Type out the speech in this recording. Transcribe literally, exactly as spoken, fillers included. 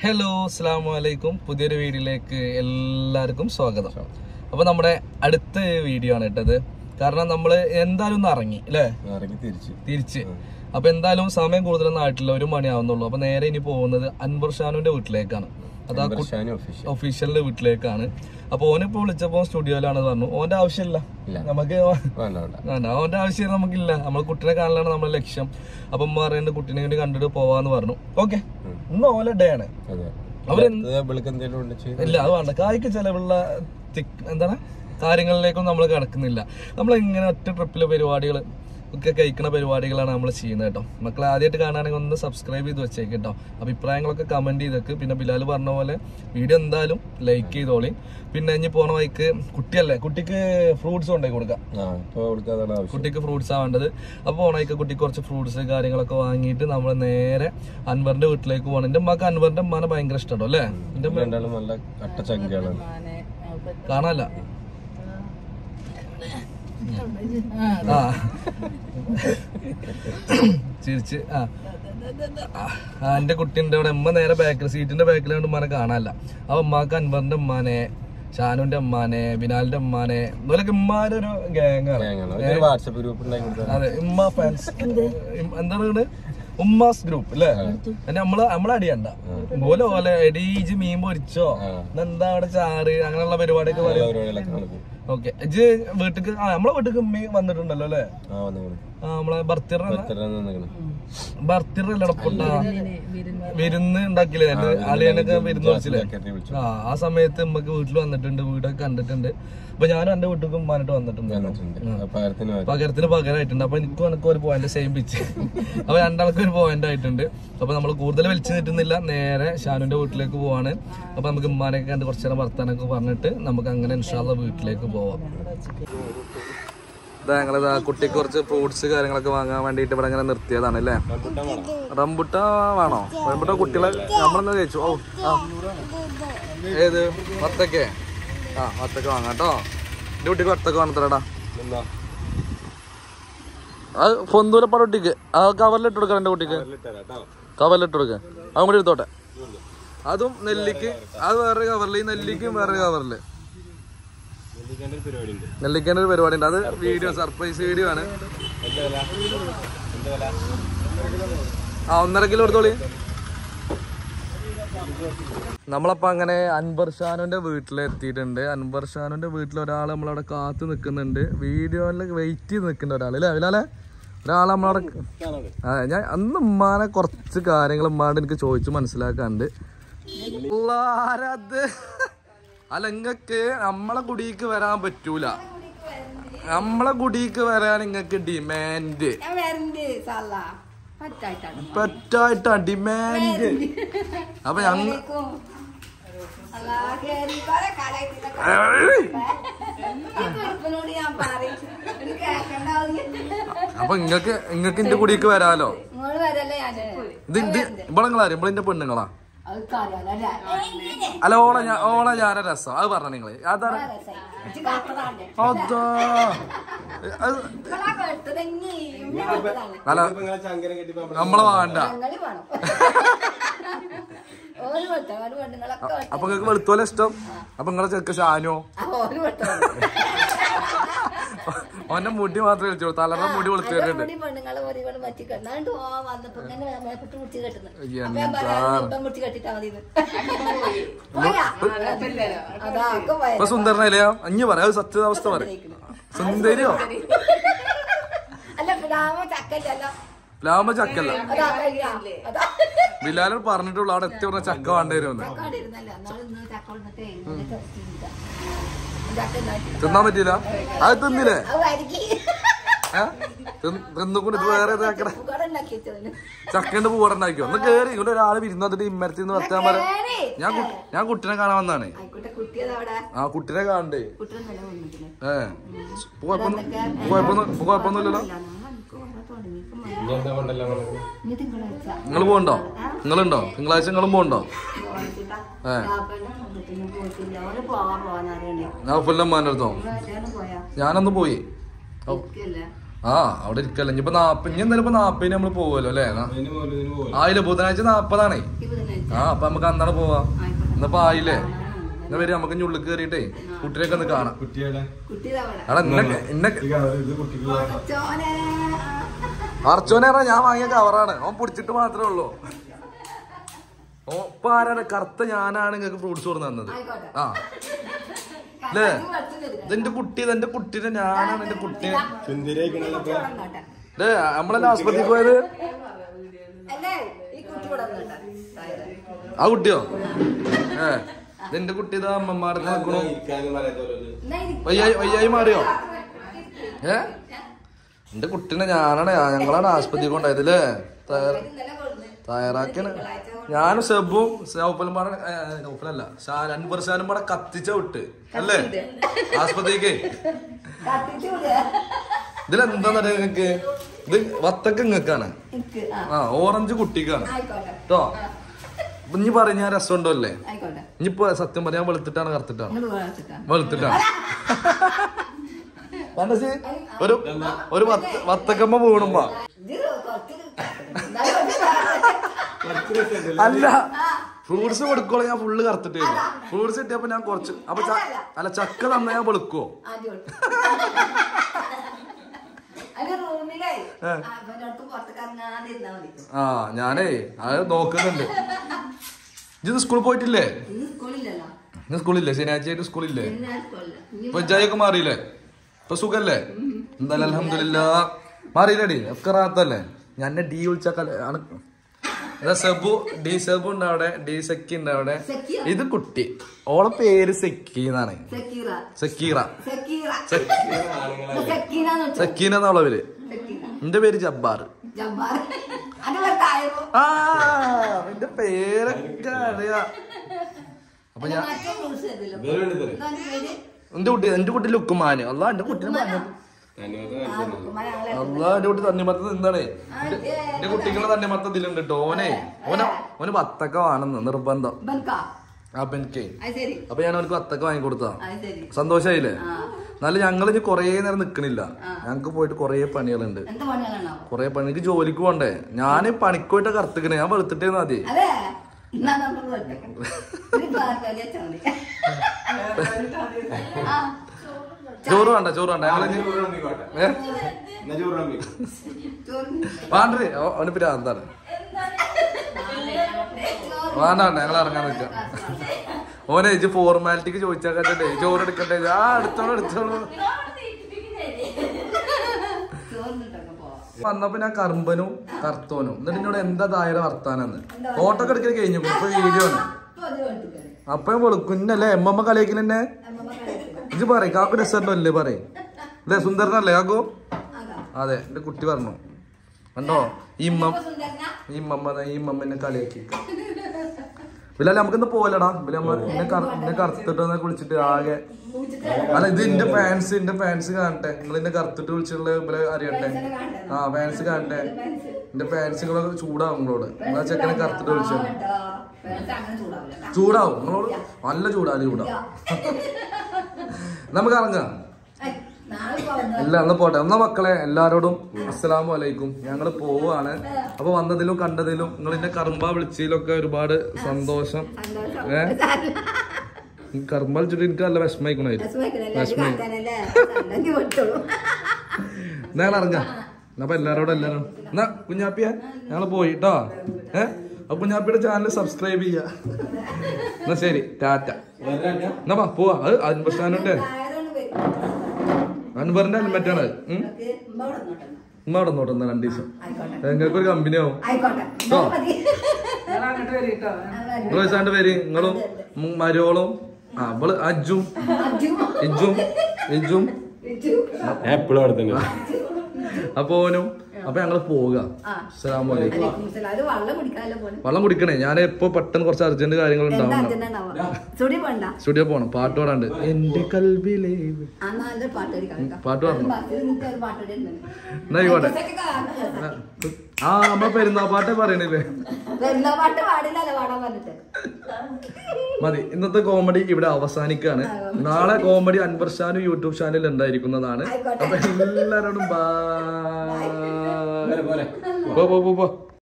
Hello അസ്സലാമു അലൈക്കും. പുതിയൊരു വീഡിയോയിലേക്ക് എല്ലാവർക്കും സ്വാഗതം. അപ്പൊ നമ്മുടെ അടുത്ത വീഡിയോ ആണ് ഇട്ടത്. കാരണം നമ്മള് എന്തായാലും ഒന്ന് ഇറങ്ങി അല്ലേ, തിരിച്ച്. അപ്പൊ എന്തായാലും സമയം കൂടുതലൊന്നും ആയിട്ടില്ല, ഒരു മണിയാവുന്നുള്ളൂ. അപ്പൊ നേരെ ഇനി പോകുന്നത് അൻവർ ഷാനുവിന്റെ വീട്ടിലേക്കാണ്. അതാ ഒഫീഷ്യലിന്റെ വീട്ടിലേക്കാണ്. അപ്പൊ ഓനിപ്പോ വിളിച്ചപ്പോ സ്റ്റുഡിയോയിലാണെന്ന് പറഞ്ഞു. ഓന്റെ ആവശ്യമില്ല, നമുക്ക് ഓന്റെ ആവശ്യം നമുക്കില്ല. നമ്മള് കുട്ടിനെ കാണലാണ് നമ്മുടെ ലക്ഷ്യം. അപ്പൊ ഉമ്മ പറയുന്നത് കുട്ടിനെ വേണ്ടി കണ്ടിട്ട് പോവാന്ന് പറഞ്ഞു. ഓക്കെ, ഇന്ന് ഓലെ ഡേ ആണ്. ഇല്ല അത് വേണ്ട, കായ്ക്ക് ചെലവുള്ള എന്താണ് കാര്യങ്ങളിലേക്കും നമ്മൾ കിടക്കുന്നില്ല. നമ്മളിങ്ങനെ ഒറ്റ ട്രിപ്പിലെ പരിപാടികൾ ഒക്കെ കഴിക്കുന്ന പരിപാടികളാണ് നമ്മൾ ചെയ്യുന്നത് കേട്ടോ. മക്കളെ ആദ്യമായിട്ട് കാണുകയാണെങ്കിൽ ഒന്ന് സബ്സ്ക്രൈബ് ചെയ്ത് വെച്ചേക്ക് കേട്ടോ. അഭിപ്രായങ്ങളൊക്കെ കമന്റ് ചെയ്തേക്ക്. പിന്നെ ബിലാൽ പറഞ്ഞ പോലെ വീഡിയോ എന്തായാലും ലൈക്ക് ചെയ്തോളി. പിന്നെ ഇനി പോണ വഴിക്ക് കുട്ടിയല്ലേ, കുട്ടിക്ക് ഫ്രൂട്ട്സ് കൊണ്ടുപോയി കൊടുക്കാം. കുട്ടിക്ക് ഫ്രൂട്ട്സ് ആ വേണ്ടത്. അപ്പൊ പോണ വഴിക്ക് കുട്ടിക്ക് കുറച്ച് ഫ്രൂട്ട്സ് കാര്യങ്ങളൊക്കെ വാങ്ങിയിട്ട് നമ്മൾ നേരെ അൻവറിന്റെ വീട്ടിലേക്ക് പോകണം. എന്റെ അമ്മക്ക് അൻവറിന്റെ അമ്മാനെ ഭയങ്കര ഇഷ്ടട്ടോ അല്ലേ. കാണാല്ല ആ ചിരിച്ച് ആ എന്റെ കുട്ടീന്റെ അവിടെ ഉമ്മ നേരെ ബാക്കിൽ സീറ്റിന്റെ ബാക്കിലാണ്ട് ഉമ്മാനെ കാണാനല്ല. അപ്പൊ ഉമ്മാക്ക് അൻവറിന്റെ ഉമ്മാനെ, ഷാനുവിന്റെ അമ്മാനെ, ബിനാലിന്റെ അമ്മാനെ, ഇതുപോലൊക്കെ ഉമ്മാരുടെ ഒരു ഗ്യാങ്ങാണ്. WhatsApp group. അതെ, ഉമ്മ ഫാൻസ് എന്താണ് ഉമ്മാസ് ഗ്രൂപ്പ് അല്ലേ. നമ്മള് നമ്മളെ അടിയണ്ട പോലെ പോലെ എടീജ് മീൻ പൊരിച്ചോ എന്താ അവിടെ ചാറ് അങ്ങനെയുള്ള പരിപാടിയൊക്കെ പറയും. ഓക്കെ, ഇജ് വീട്ടിക്ക് നമ്മളെ വീട്ടിക്ക് ഉമ്മ വന്നിട്ടുണ്ടല്ലോ അല്ലേ. ആ നമ്മളെ ബർത്ത്ഡേ ബർത്ത്ഡേ അല്ലടപ്പൊട്ട വിരുന്ന് ഉണ്ടാക്കില്ലേ, അളിയനൊക്കെ വിരുന്ന് വിളിച്ചില്ലേ. ആ ആ സമയത്ത് ഉമ്മക്ക് വീട്ടിൽ വന്നിട്ടുണ്ട്, വീടൊക്കെ കണ്ടിട്ടുണ്ട്. അപ്പൊ ഞാനും എന്റെ വീട്ടിൽ ഉമ്മാനായിട്ട് വന്നിട്ടുണ്ട്, പകരത്തിന് പകരമായിട്ടുണ്ട്. അപ്പൊ എനിക്കും എനക്കും ഒരു പോയിന്റ് സെയിം പിച്ച്. അപ്പൊ രണ്ടാൾക്കും ഒരു പോയിന്റ് ആയിട്ടുണ്ട്. അപ്പൊ നമ്മൾ കൂടുതൽ വലിച്ചു നീട്ടുന്നില്ല, നേരെ ഷാനുവിന്റെ വീട്ടിലേക്ക് പോവാണ്. അപ്പൊ നമുക്ക് ഉമ്മാനൊക്കെ കണ്ട് കുറച്ചു നേരം വർത്താനൊക്കെ പറഞ്ഞിട്ട് നമുക്ക് അങ്ങനെ ഇൻഷാല്ലാ വീട്ടിലേക്ക് പോവാം. ഇതാ ഞങ്ങളിതാ കുട്ടിക്ക് കുറച്ച് ഫ്രൂട്ട്സ് കാര്യങ്ങളൊക്കെ വാങ്ങാൻ വേണ്ടിട്ട് ഇവിടെ ഇങ്ങനെ നിർത്തിയതാണ് അല്ലേ. റംബുട്ട വേണോ? റംബുട്ട കുട്ടികളെ നമ്മളെന്നാ കഴിച്ചു. ഓ ആ ഏത് വത്തക്കേ? ആ വത്തക്ക വാങ്ങാം കേട്ടോ. എന്റെ കുട്ടിക്ക് വത്തക്ക വേണത്തരടാ. അത് പൊന്തൂരപ്പാട് കുട്ടിക്ക് ആ കവറിലിട്ട് കൊടുക്കാം. എന്റെ കുട്ടിക്ക് കവറിലിട്ട് കൊടുക്കാം. അതും കൂടി എടുത്തോട്ടെ. അതും നെല്ലിക്ക് അത് വേറെ കവറിൽ, ഈ നെല്ലിക്കും വേറെ കവറില്. നെല്ലിക്കേണ്ട ഒരു പരിപാടി ഉണ്ട്. അത് വീഡിയോ സർപ്രൈസ് വീഡിയോ ആണ്. ആ ഒന്നര കിലോ എടുത്തോളി. നമ്മളപ്പോ അങ്ങനെ അൻവർ ഷാനുവിന്റെ വീട്ടിലെത്തിയിട്ടുണ്ട്. അൻവർ ഷാനുവിന്റെ വീട്ടിൽ ഒരാൾ നമ്മളവിടെ കാത്തു നിൽക്കുന്നുണ്ട്. വീഡിയോയിൽ വെയിറ്റ് ചെയ്ത് നിൽക്കുന്ന ഒരാൾ അല്ലേ അവിലാലെ. ഒരാൾ നമ്മളവിടെ അതെ ഞാൻ അന്ന് ഉമ്മാനെ കുറച്ച് കാര്യങ്ങൾ ഉമ്മാണ്ട് എനിക്ക് ചോദിച്ചു മനസ്സിലാക്കാണ്ട്. അല്ല ഇങ്ങക്ക് നമ്മളെ കുടിക്ക് വരാൻ പറ്റൂല, നമ്മളെ കുടിക്ക് വരാൻ ഇങ്ങക്ക് ഡിമാൻഡ് പറ്റായിട്ടാ ഡിമാൻഡ്. അപ്പൊ ഞങ്ങ അപ്പൊ ഇങ്ങക്ക് ഇങ്ങക്ക് എന്റെ കുടിക്ക് വരാലോ. ഇത് ഇത് ഇവളങ്ങളാരും ഇവളിന്റെ പെണ്ണുങ്ങളാ. അല്ല ഓളെ ഞാൻ ഓളെ ഞാന രസം അത് പറഞ്ഞ നിങ്ങള്. അതാണ് അതാ അല്ല നമ്മളെ വേണ്ട. അപ്പൊ നിങ്ങക്ക് വെളുത്തോലെ ഇഷ്ടം. അപ്പൊ നിങ്ങളെ ചെറുക്ക ഷാനോ ഓന്റെ മുടി മാത്രമേ വെച്ചോളൂ, തലറ മുടി വെളുത്തിട്ടുണ്ട്. ഇപ്പൊ സുന്ദരനല്ലേ അഞ്ഞു പറയാ, അത് സത്യാവസ്ഥ പറയും. സുന്ദരിയോ ലാമ ചക്കല്ല. ബിലാൽ പറഞ്ഞിട്ടുള്ളൂ അവിടെ എത്തി പറഞ്ഞ ചക്ക വേണ്ടി വരുമെന്ന്. തിന്നാൻ പറ്റില്ല, അത് തിന്നില്ലേ തിന്നുകൊണ്ട് ഇത് വേറെ ചക്കന്റെ പൂവട ഉണ്ടാക്കിയോ. ഒന്ന് കേറി ഇവിടെ ഒരാള് വിരുന്നിട്ട് ഇമ്മരത്തിൽ നിന്ന് വർത്താൻ പറയാം. ഞാൻ ഞാൻ കുട്ടിനെ കാണാൻ വന്നാണ്. ആ കുട്ടിനെ കാണണ്ടേ. ഏ കുഴപ്പമൊന്നുമില്ലല്ലോ. നിങ്ങള് പോകണ്ടോ? നിങ്ങളുണ്ടോ തിങ്കളാഴ്ച? നിങ്ങളും പോകണ്ടോ? ഏ ഞാൻ ഫുല്ലമ്മാൻ്റെ അടുത്തോ? ഞാനൊന്ന് പോയി. ആ അവിടെ ഇരിക്കല്ല. ഇനിയിപ്പോ നാപ്പ ഇനി എന്തായാലും ഇപ്പൊ നാപ്പതിന് നമ്മള് പോവല്ലോ അല്ലേ? ആയില്ല ബുധനാഴ്ച നാപ്പതാണേ. ആ അപ്പൊ നമുക്ക് അന്നാണ് പോവാ. എന്നപ്പോ ആയില്ലേ? എന്നാ വരും നമുക്ക് ഇനി ഉള്ളിൽ കയറിയിട്ടേ കുട്ടിയൊക്കെ ഒന്ന് കാണാം. അർച്ചോനെ ഞാൻ വാങ്ങിയ കവറാണ്. ഓൻ പിടിച്ചിട്ട് മാത്രമേ ഉള്ളൂ. ഓ ഇപ്പൊ ആരാണ്? കറുത്ത ഞാനാണ് നിങ്ങൾക്ക് ഫ്രൂട്ട്സ് കൊടുന്ന് തന്നത്. ആ അല്ലേ? ഇതെന്റെ കുട്ടി, ഇതെന്റെ കുട്ടീനെ ഞാനാണ് എന്റെ കുട്ടിയെ. അല്ലേ നമ്മളെല്ലാം ആസ്പത്രിക്ക് പോയത്? ആ കുട്ടിയോ? ഏ ഇതെന്റെ കുട്ടി ഇതാ അമ്മമാർക്ക് നോക്കണു. വയ്യായി വയ്യായി മാറിയോ? ഏ എന്റെ കുട്ടീനെ ഞാനാണ്, ഞങ്ങളാണ് ആസ്പത്രിക്ക് കൊണ്ടായത് അല്ലേ? തയ്യാറാക്കിയാണ്. ഞാനും സെബും നൗഫലും പാടെ, നൗഫലല്ല അൻവർ ഷാനും പാടെ കത്തിച്ച വിട്ട് അല്ലേ ആസ്പത്രിക്ക്. ഇതിലെന്താന്നറിയാ നിങ്ങക്ക്? ഇത് വത്തക്ക നിങ്ങക്കാണ്, ആ ഓറഞ്ച് കുട്ടിക്കാണ് കേട്ടോ. ഇനി പറയും ഞാൻ രസമുണ്ടോ അല്ലേ? ഇനിയിപ്പോ സത്യം പറയാൻ വെളുത്തിട്ടാണ് കറുത്തിട്ടാണ്? വെളുത്തിട്ടാണ്. ഒരു ഒരു വത്തക്കമ്മ വീണുമ്പോ അല്ല ഫ്രൂട്ട്സ് കൊടുക്കോളൂ. ഞാൻ ഫുള്ള് കറുത്തിട്ട് വരും. ഫ്രൂട്ട്സ് കിട്ടിയപ്പോ ഞാൻ കുറച്ച് അപ്പൊ അല്ല ചക്ക തന്ന ഞാൻ വെളുക്കുവോ? ആ ഞാനേ അത് നോക്കുന്നുണ്ട്. ഇത് സ്കൂളിൽ പോയിട്ടില്ലേ? ഇന്ന് സ്കൂളില്ലേ? ശനിയാഴ്ച ആയിട്ട് സ്കൂളില്ലേ? ഇപ്പൊ ജയൊക്കെ മാറിയില്ലേ? ഇപ്പൊ സുഖല്ലേ? എന്തായാലും അൽഹംദുലില്ലാ മാറിയില്ലടി. ഒക്കെ റാത്തല്ലേ? ഞാൻ ഡി വിളിച്ചാൽ സെബു ഡി സെബു ഉണ്ട് അവിടെ, ഡി സെക്കി ഉണ്ട് അവിടെ. ഇത് കുട്ടി, ഓളെ പേര് സെക്കി എന്നാണ്. സക്കീറ. സക്കീന എന്നുള്ള പേര്. എന്റെ പേര് ജബ്ബാർ. ആ എന്റെ പേരൊക്കെ അറിയാ. അപ്പൊ ഞാൻ എന്റെ കുട്ടി എന്റെ കുട്ടി ലുക്കുമാന്. അല്ല എന്റെ കുട്ടീനെ അല്ല എന്റെ കുട്ടി തണ്ണിമത്തം എന്താണ്? എന്റെ കുട്ടികളെ തണ്ണിമത്തം ഇതിലുണ്ട് കേട്ടോ. ഓനെ ഓന ഓന് വത്തക്ക വേണമെന്ന് നിർബന്ധം. ആ പെൻകെ. അപ്പൊ ഞാൻ അവനക്ക് വത്തക്ക വാങ്ങിക്കൊടുത്താ. സന്തോഷായില്ലേ? എന്നാലും ഞങ്ങൾ ഇനി കൊറേ നേരം നിക്കണില്ല. ഞങ്ങക്ക് പോയിട്ട് കൊറേ പണികളുണ്ട്. കൊറേ പണി. എനിക്ക് ജോലിക്ക് പോണ്ടേ. ഞാൻ പണിക്ക് പോയിട്ട് കറുത്തിക്കണേ. ഞാൻ വെളുത്തിട്ടേ മതി. ചോറ് വേണ്ട, ചോറ് വേണ്ട. ഞങ്ങള് വേണ്ടേ അവന് പിന്നെ എന്താണ് വേണ്ട വേണ്ട ഞങ്ങൾ ഇറങ്ങാൻ നിൽക്കാം. ഓനെ ഇജ്ജ് ഫോർമാലിറ്റിക്ക് ചോദിച്ചാൽ കേട്ടെ ചോറ് എടുക്കട്ടെ. ആ എടുത്തോളൂ എടുത്തോളൂ. വന്നപ്പോ ഞാൻ കറുമ്പനും കർത്തോനും എന്നിട്ട് എന്നോട് എന്താ താഴെ വർത്താനെന്ന് ഫോട്ടോ ഒക്കെ എടുക്കൽ കഴിഞ്ഞു. ഇപ്പൊ വീഡിയോ ആണ്. അപ്പൊ വെളുക്കുന്നല്ലേ എമ്മമ്മ കളിയാക്കിന്നെ. ഇത് പറയും കാക്കു രസല്ലേ പറയും അല്ലേ? സുന്ദരനല്ലേ കാക്കു? അതെ എന്റെ കുട്ടി പറഞ്ഞു കണ്ടോ ഈ ഇമ്മ ഈ ഇമ്മമ്മ ഈ ഇമ്മമ്മനെ കളിയാക്കി. പിന്നെ നമുക്കിന്ന് പോലടാ. പിന്നെ എന്നെ കറുത്തിട്ട് വിളിച്ചിട്ട് ആകെ അല്ല ഇത് എന്റെ ഫാൻസ് എന്റെ ഫാൻസ് കാണട്ടെ. നിങ്ങൾ എന്നെ കറുത്തിട്ട് വിളിച്ചിട്ടുള്ള ഇവരെ അറിയട്ടെ. ആ ഫാൻസ് കാണട്ടെ. എന്റെ ഫാൻസുകളൊക്കെ ചൂടാവും നിങ്ങളോട്. നിങ്ങളെ ചെക്കനെ കറുത്തിട്ട് വിളിച്ചു ചൂടാവും. നിങ്ങളോട് നല്ല ചൂടാവും. ചൂടാവും. നമുക്ക് ഇറങ്ങാം. ഇല്ല എന്നാ പോട്ടെ. എന്നാ മക്കളെ എല്ലാരോടും അസ്സലാമു അലൈക്കും. ഞങ്ങള് പോവാണ്. അപ്പൊ വന്നതിലും കണ്ടതിലും നിങ്ങൾ എന്നെ കറുമ്പ വിളിച്ചതിലൊക്കെ ഒരുപാട് സന്തോഷം. ഏഹ് കറുമ്പ വിളിച്ചിട്ട് എനിക്ക് നല്ല വിഷമായിക്കണായിരുന്നു. വിഷമായി. ഞങ്ങൾ ഇറങ്ങാം. അപ്പൊ എല്ലാരോടും എല്ലാരും എന്നാ കുഞ്ഞാപ്പിയ ഞങ്ങള് പോയി കേട്ടോ. ഏഹ് അപ്പൊ കുഞ്ഞാപ്പിയുടെ ചാനൽ സബ്സ്ക്രൈബ് ചെയ്യാ. എന്നാ ശരി ടാറ്റ. എന്നാ പോവാ. അത് അൻപത് സ്ഥാനോട്ടെ അൻവറിന്റെ ഹെൽമെറ്റ് ആണ്. ഉമ്മ അവിടെ നോട്ടെന്നാ രണ്ടു ദിവസം ഞങ്ങൾക്ക് ഒരു കമ്പനി ആവും കേട്ടോ. നിങ്ങളെ പേര് നിങ്ങളും മരോളും ആ അവള് അജും ഇജും ഇജും എപ്പോഴും അവിടെ തന്നെ. അപ്പൊ ഓനും അപ്പൊ ഞങ്ങള് പോവുക. അസ്സലാമു അലൈക്കും. വെള്ളം കുടിക്കണേ. ഞാൻ ഇപ്പൊ പെട്ടെന്ന് കുറച്ച് അർജന്റ് കാര്യങ്ങൾ ഉണ്ടാവും. സ്റ്റുഡിയോ പോണം. പാട്ട് പാടാണ്ട് എന്റെ കൽബിലേ പാട്ട് പാടണം. എന്നായിക്കോട്ടെ. ആ നമ്മ പെരുന്നാ പാട്ടേ പറയണില്ലേ? മതി. ഇന്നത്തെ കോമഡി ഇവിടെ അവസാനിക്കാണ്. നാളെ കോമഡി അൻവർ ഷാനും യൂട്യൂബ് ചാനലിൽ ഉണ്ടായിരിക്കുന്നതാണ്. അപ്പൊ എല്ലാരോടും ബൈ. പോ പോ പോ.